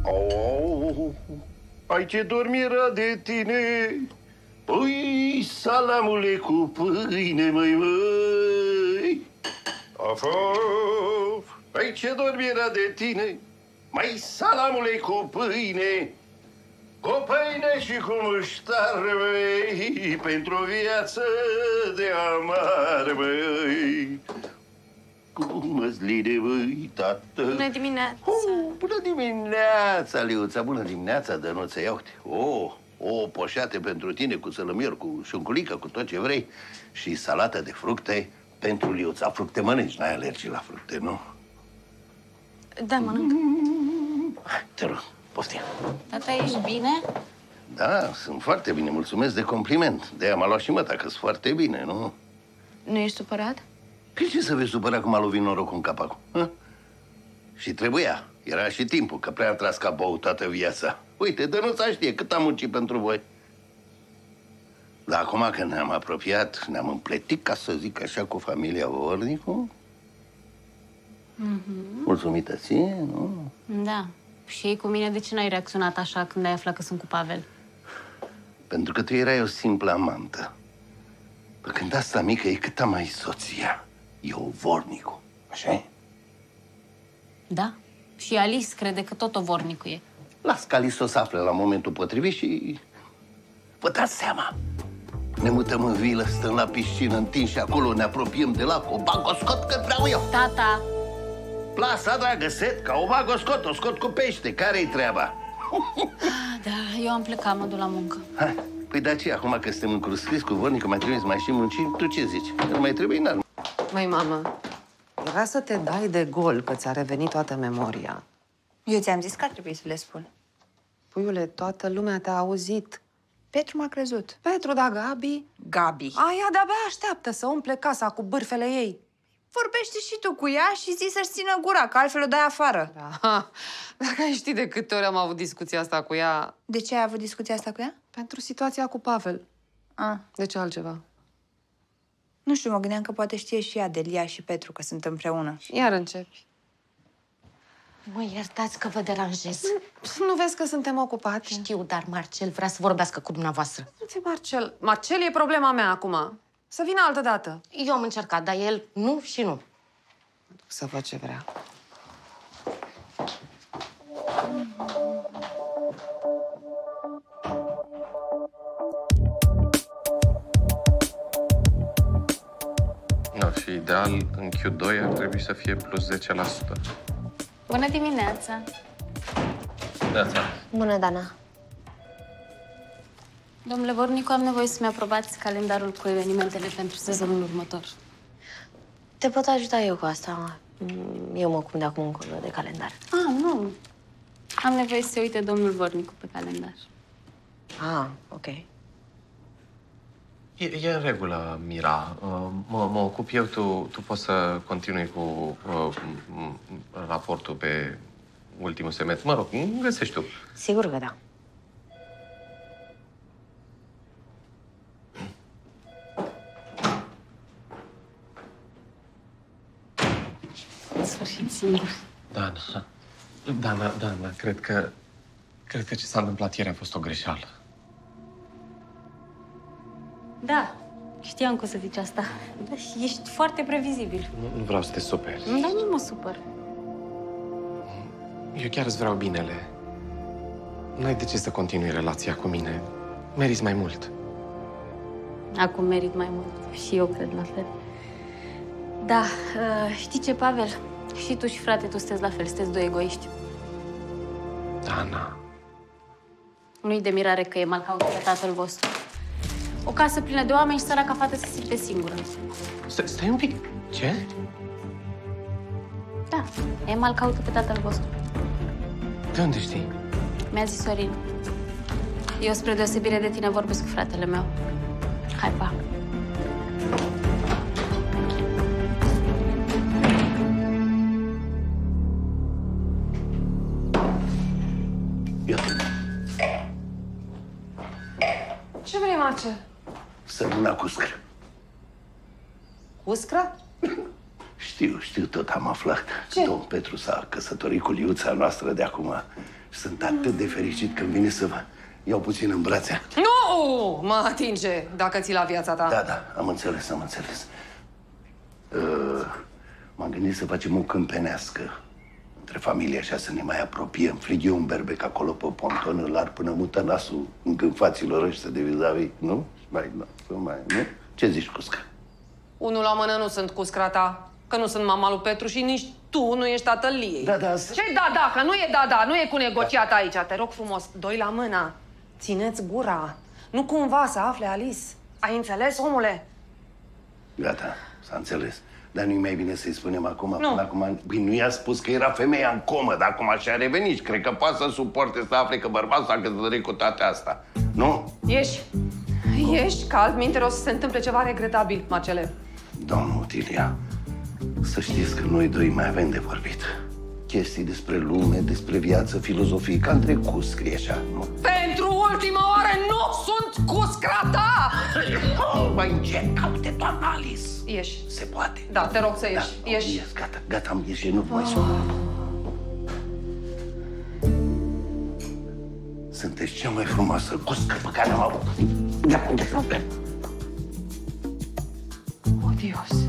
Oh, ai ce dormi era de tine. Păi, salamule cu pâine, măi. Of, of, ai ce dormi era de tine. Mai salamule cu pâine. Cu pâine și cu muștar, măi, pentru o viață de amar, măi. Cu măsline, măi, tată. Bună dimineața! Bună dimineața, Liuța! Bună dimineața, Dănuță! Ia uite! O poșate pentru tine cu sălămior, cu șunculică, cu tot ce vrei. Și salată de fructe pentru Liuța. Fructe mănânci, n-ai alergii la fructe, nu? Da, mănânc. Te rog, poftim. Tata, ești bine? Da, sunt foarte bine, mulțumesc de compliment. De-aia m-a luat și măta, că-s foarte bine, nu? Nu ești supărat? Păi ce să vezi supărat cum a lovit norocul în capacul? Ha? Și trebuia. Era și timpul, că prea am tras ca bou toată viața. Uite, Dănuța știe cât am muncit pentru voi. Dar acum când ne-am apropiat, ne-am împletit, ca să zic așa, cu familia Vornicu. Mulțumită ție, nu? Da. Și ei cu mine, de ce n-ai reacționat așa când ai aflat că sunt cu Pavel? Pentru că tu erai o simplă amantă. Păi când asta mică e cât mai soția. E o Vornicu, așa? Da. Și Alice crede că tot o Vornicu e. Las ca Alice o să afle la momentul potrivit și... Vă dați seama? Ne mutăm în vilă, stăm la piscină, întinși acolo, ne apropiem de lac, o bag, o scot cât vreau eu. Tata! Plasa, dragă, set, ca o bag, o scot cu pește. Care-i treaba? Da, eu am plecat, mă duc la muncă. Hai. Păi de aceea, acum că suntem încruscriți cu Vornicu, mai trebuie să mai și muncim, tu ce zici? Nu mai trebuie, n-ar. Măi, mamă, era să te dai de gol că ți-a revenit toată memoria. Eu ți-am zis că ar trebui să le spun. Puiule, toată lumea te-a auzit. Petru m-a crezut. Petru, da, Gabi? Gabi. Aia de-abia așteaptă să umple casa cu bârfele ei. Vorbește și tu cu ea și zi să-și țină gura, că altfel o dai afară. Da. Dacă ai ști de câte ori am avut discuția asta cu ea... De ce ai avut discuția asta cu ea? Pentru situația cu Pavel. A. De ce altceva? Nu știu, mă gândeam că poate știe și ea de Lia și Petru, că sunt împreună. Iar începi. Mă iertați că vă deranjez. Nu vezi că suntem ocupate? Știu, dar Marcel vrea să vorbească cu dumneavoastră. Uite, Marcel. Marcel e problema mea acum. Să vină altă dată. Eu am încercat, dar el nu și nu. Să văd ce vrea. No, și ideal, în Q2 ar trebui să fie plus 10%. Bună dimineața! Da. Bună, Dana. Domnule Vornicu, am nevoie să-mi aprobați calendarul cu evenimentele pentru sezonul următor. Te pot ajuta eu cu asta. Eu mă ocup de acum încolo de calendar. Nu. Am nevoie să se uite domnul Vornicu pe calendar. Ok. E în regulă, Mira. Mă ocup eu, tu poți să continui cu raportul pe ultimul semestru. Mă rog, găsești tu. Sigur că da. În sfârșit, singur. Dana, cred că ce s-a întâmplat ieri a fost o greșeală. Da, știam că o să zici asta. Da, și ești foarte previzibil. Nu vreau să te superi. Dar nu mă supăr. Eu chiar îți vreau binele. N-ai de ce să continui relația cu mine. Meriți mai mult. Acum merit mai mult. Și eu cred la fel. Da, știi ce, Pavel? Și tu și frate, tu sunteți la fel, sunteți doi egoiști. Dana. Nu-i de mirare că e Malcaut pe tatăl vostru. O casă plină de oameni și săraca fată se simte singură. Stai un pic. Ce? Da, e Malcaut pe tatăl vostru. De unde știi? Mi-a zis Sorin. Eu, spre deosebire de tine, vorbesc cu fratele meu. Hai, pa! Ce vrei, Marcel? Sămâna cu scră. Uscră? Știu, tot am aflat. Ce? Domn Petru s-a căsătorit cu Liuța noastră de acum Sunt atât de fericit când vine să vă iau puțin în brațe. Nu! Mă atinge, dacă ți la viața ta. Da, am înțeles. M-am gândit să facem o câmpenească între familie, așa să ne mai apropiem. Frig eu un berbec acolo pe ponton, îl ar până mută nasul în gânfaților ăștia de vis-a-vis, nu? Nu? Ce zici, Cusca? Unul la mână nu sunt cu scrata, că nu sunt mama lui Petru și nici tu nu ești tatăl ei. Da. Ce da, că nu e da, nu e cu negociat aici. Te rog frumos, doi la mână. Țineți gura. Nu cumva să afle Alice. Ai înțeles, omule? Gata, s-a înțeles. Dar nu-i mai bine să-i spunem acum? Nu. Până acum, bine, nu i-a spus că era femeia în comă, dar acum și-a revenit și cred că poate să suporte să afle că bărbatul s-a căsătorit cu toate asta. Nu? Ieși, că altminteri o să se întâmple ceva regretabil, Marcele. Domnul Otilia, să știți că noi doi mai avem de vorbit. Chestii despre lume, despre viață, filozofie, ca în trecut scrie așa, nu? Pentru ultima oară nu sunt cu scrata! Mai încet, caute doamna Alice. Ieși. Se poate. Da, te rog să ieși. Da, Ieși. Ies, gata, am ieșit, nu mai sun. Sunteți cea mai frumoasă cuscă pe care am avut. Odios.